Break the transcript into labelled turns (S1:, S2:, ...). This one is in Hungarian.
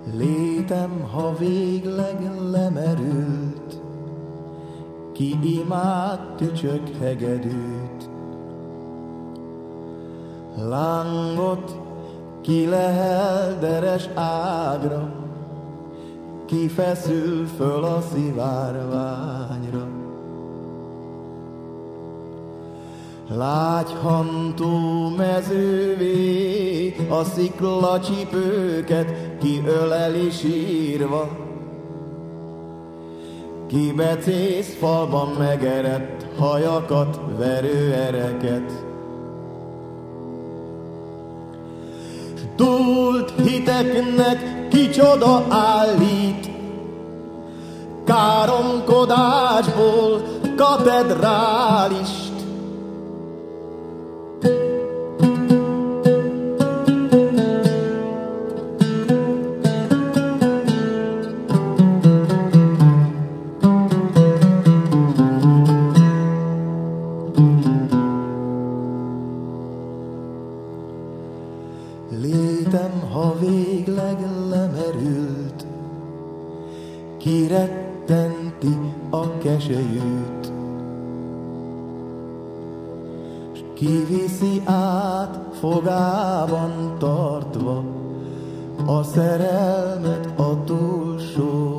S1: Létem, ha végleg lemerült, ki imád tücsök hegedűt. Lángot ki lehel deres ágra, ki feszül föl a szivárványra. Lágyhantú mezővé a sziklacsipőket kiöleli sírva, ki becész falban megerett hajakat verő ereket. S dúlt hiteknek kicsoda állít, káromkodásból katedrálist. Létem, ha végleg lemerült, kirettenti a keselyűt, s kiviszi át fogában tartva a szerelmet a túlsó